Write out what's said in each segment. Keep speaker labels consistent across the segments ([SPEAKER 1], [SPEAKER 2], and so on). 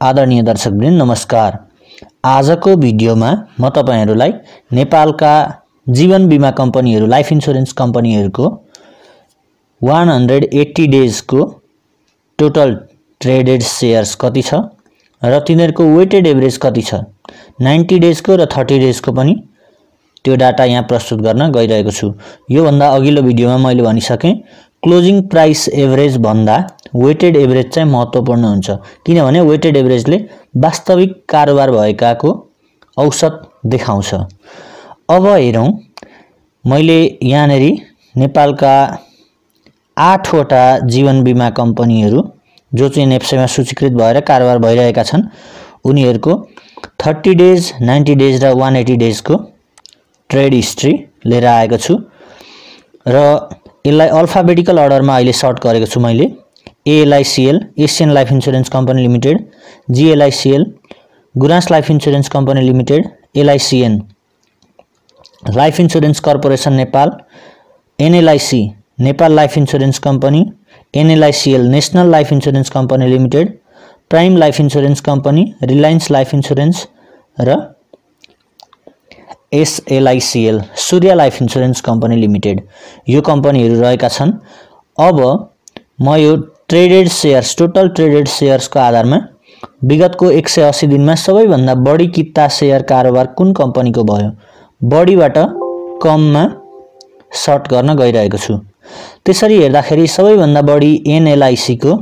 [SPEAKER 1] आदरणीय दर्शकवृन्द नमस्कार। आजको भिडियोमा म तपाईहरुलाई नेपालका जीवन बीमा कम्पनीहरु लाइफ इन्स्योरेन्स कम्पनीहरुको 180 डेज को टोटल ट्रेडेड शेयर्स कति छ र तिनीहरुको वेटेड एभरेज कति छ, 90 डेज को र 30 डेज को पनि त्यो डाटा यहाँ प्रस्तुत गर्न गइरहेको छु। यो भन्दा अघिल्लो भिडियोमा मैले भनिसके क्लोजिङ प्राइस एभरेज भन्दा वेटेड एभरेज चाहिँ महत्त्वपूर्ण हुन्छ, किनभने वेटेड एभरेजले वास्तविक कारोबार भएकाको औसत देखाउँछ। अब हेरौं, मैले यहाँनेरि नेपालका 8 वटा जीवन बीमा कम्पनीहरु जो चाहिँ नेप्सेमा सूचीकृत भएर कारोबार भइरहेका छन् उनीहरुको 30 डेज, 90 डेज र 180 डेज को ट्रेड हिस्ट्री लिएर आएको छु र यसलाई अल्फाबेटिकल अर्डरमा अहिले सर्ट गरेको छु मैले। ALICL Asian life insurance company limited, GLICL Gurans life insurance company limited, LICN life insurance corporation Nepal, NLIC Nepal life insurance company, NLICL national life insurance company limited, prime life insurance company, Reliance life insurance र SLICL Surya life insurance company limited, यो कम्पनीहरु रहेका छन्। अब म यो traded shares, total traded shares को आधारमा विगतको 180 दिनमा सबैभन्दा बढी किता शेयर कारोबार कुन कम्पनीको भयो, बढीबाट कममा सर्ट गर्न गइरहेको छु। त्यसरी हेर्दाखेरि सबैभन्दा बढी NLIC को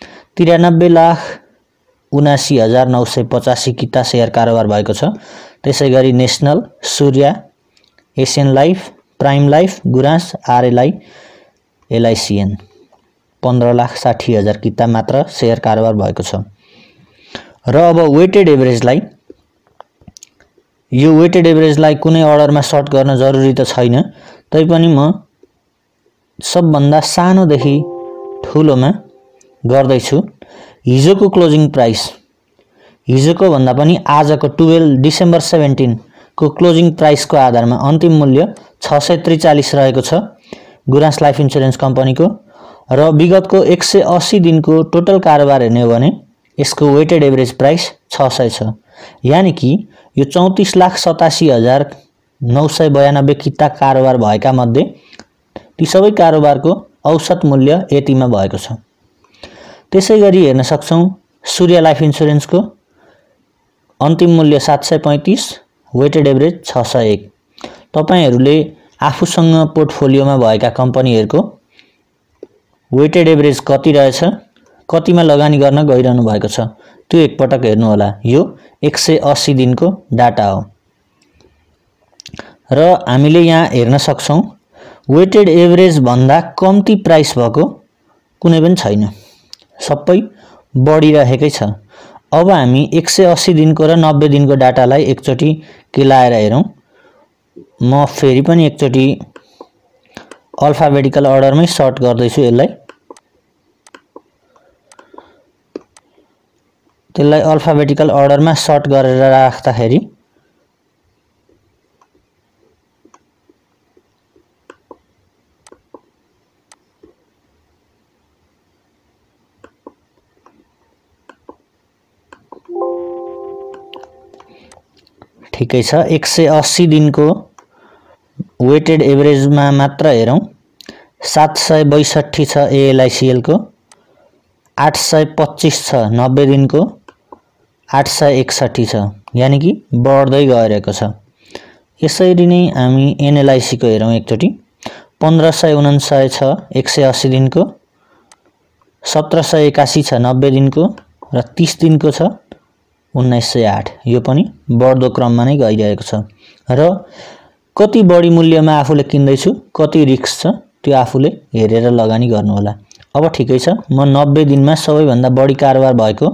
[SPEAKER 1] 93,79,985 किता शेयर कारोबार भएको छ। त्यसैगरी national, Surya, Asian life, prime life, Gurans, RLI, LICN 15,60,000 किता मात्र शेयर कारोबार भएको छ। र अब वेटेड एभरेजलाई, यो वेटेड एभरेजलाई कुनै अर्डरमा सर्ट गर्न जरुरी त छैन, तैपनि म सबभन्दा सानोदेखि ठूलोमा गर्दै छु। हिजोको क्लोजिङ प्राइस, हिजोको भन्दा पनि आजको 12 डिसेम्बर 17 को क्लोजिङ प्राइस को आधारमा अन्तिम मूल्य 643 रहेको छ गुराँस लाइफ इन्स्योरेन्स कम्पनीको र विगतको 180 दिनको टोटल कारोबार हेर्ने हो भने यसको वेटेड एभरेज प्राइस 600 छ। यानी कि यो 34,87,992 किता कारोबार भएका मध्ये ती सबै कारोबारको औसत मूल्य यतिमा भएको छ। त्यसैगरी हेर्न सक्छौं सूर्य लाइफ इन्स्योरेन्स को अन्तिम मूल्य 735, वेटेड एभरेज 601। तपाईहरुले आफूसँग पोर्टफोलियोमा भएका कम्पनीहरुको वेटेड एभरेज कति रहेछ, कतिमा लगानी गर्न गइरहनु भएको छ त्यो एकपटक हेर्नु होला। यो 180 दिनको डाटा हो र हामीले यहाँ हेर्न सक्छौं वेटेड एभरेज भन्दा कम्ती प्राइस भएको कुनै पनि छैन, सबै बढिरहेकै छ। अब हामी 180 दिनको र 90 दिनको डाटालाई एकचोटी केलाएर हेरौं। म फेरि पनि एकचोटी अल्फाबेटिकल अर्डरमै सर्ट गर्दै छु यसलाई। त्यसलाई अल्फाबेटिकल अर्डरमा सर्ट गरेर राख्दाखेरि ठिकै छ। 180 दिनको वेटेड एभरेजमा मात्र हेरौं, 762 छ ALICL को, 825 छ 90 दिनको, 861 छ, यानी कि बढ्दै गइरहेको छ। यसरी नै हामी NLIC को हेरौं एकचोटी, 1549 छ 180 दिनको, 1781 छ 90 दिनको र 30 दिनको छ 1908। यो पनि बढ्दो क्रममा नै गइरहेको छ र कति बढी मूल्यमा आफूले किन्दैछु, कति रिस्क छ त्यो आफूले हेरेर लगानी गर्नु होला। अब ठिकै छ, म 90 दिनमा सबैभन्दा बढी कारोबार भएको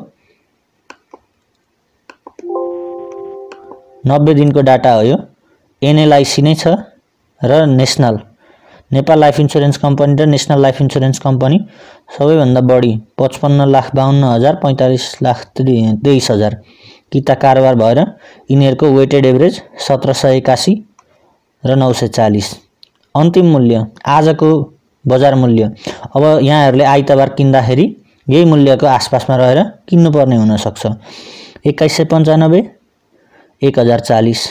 [SPEAKER 1] 90 दिनको डाटा हो यो। NLIC नै छ र national Nepal life insurance company र नेशनल लाइफ इन्स्योरेन्स कम्पनी सबैभन्दा बढी 55,52,000, 45,23,000 किता कारोबार भएर यिनीहरुको वेटेड एभरेज 1781 र 940। अन्तिम मूल्य आजको बजार मूल्य, अब यहाँहरुले आइतबार किन्दाखेरि यही मूल्यको आसपासमा रहेर किन्नुपर्ने हुन सक्छ। 2195 1040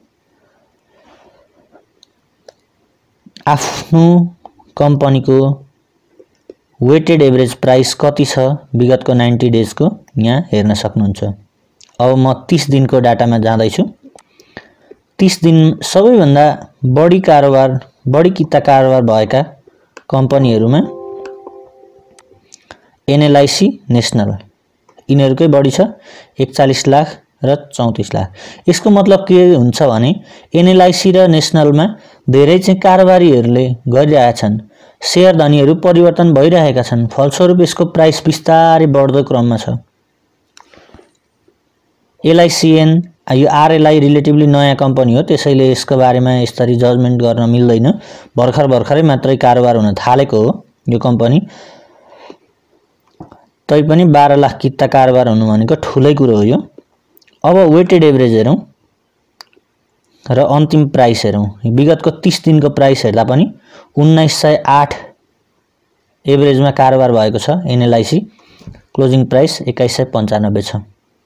[SPEAKER 1] आफ्नो कम्पनीको वेटेड एभरेज प्राइस कति छ विगतको 90 डेजको यहाँ हेर्न सक्नुहुन्छ। अब म 30 दिनको डाटामा जाँदैछु। 30 दिन सबैभन्दा बढी किता कारोबार भएका कम्पनीहरुमा एनएलआईसी नेशनल यिनीहरुकै बढी छ 41 लाख र 34 लाख। यसको मतलब के हुन्छ भने एनएलआईसी र नेशनलमा धेरै चाहिँ कारोबारीहरुले गरिरहेका छन्, शेयर धनीहरु परिवर्तन भइरहेका छन्, फलस्वरूप यसको प्राइस बिस्तारै बढ्दो क्रममा छ। एलआईसीएन यो आरएलआई रिलेटिभली नयाँ कम्पनी हो, त्यसैले यसको बारेमा यसरी जजमेन्ट गर्न मिल्दैन। भर्खरै मात्रै कारोबार हुन थालेको हो यो कम्पनी। तैपनि 12 लाख किता कारोबार हुनु भनेको ठूलै कुरो हो यो। अब वेटेड एभरेज हेरौं र अन्तिम प्राइस हेरौं। विगतको 30 दिनको प्राइस हेर्दा पनि 1908 एभरेजमा कारोबार भएको छ एनएलआईसी। क्लोजिङ प्राइस 2195 छ।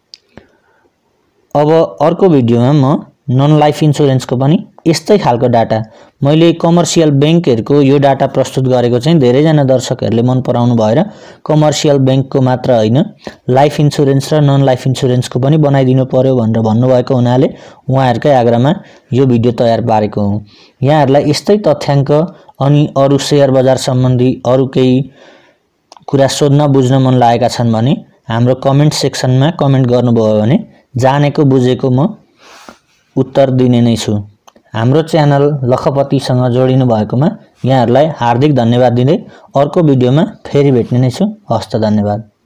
[SPEAKER 1] अब अर्को भिडियोमा म नन लाइफ इन्स्योरेन्सको पनि यस्तै खालको डाटा, मैले कमर्सियल बैंकहरुको यो डाटा प्रस्तुत गरेको चाहिँ धेरैजना दर्शकहरुले मन पराउनु भएर कमर्सियल बैंकको मात्र हैन लाइफ इन्स्योरेन्स र नन लाइफ इन्स्योरेन्सको पनि बनाइदिनु पर्यो भनेर भन्नुभएको हुनाले उहाँहरुकै आग्रहमा यो भिडियो तयार पारेको हुँ। यहाँहरुलाई यस्तै तथ्याङ्क अनि अरु शेयर बजार सम्बन्धी अरु केही कुरा सोध्न बुझ्न मन लागेका छन् भने हाम्रो कमेन्ट सेक्सनमा कमेन्ट गर्नुभयो भने जानेको बुझेको म उत्तर दिने नै छु। हाम्रो च्यानल लखपतिसँग जोडिनु भएकोमा यहाँहरुलाई हार्दिक धन्यवाद दिँदै अर्को भिडियोमा फेरि भेट्ने नै छु। हस्त धन्यवाद।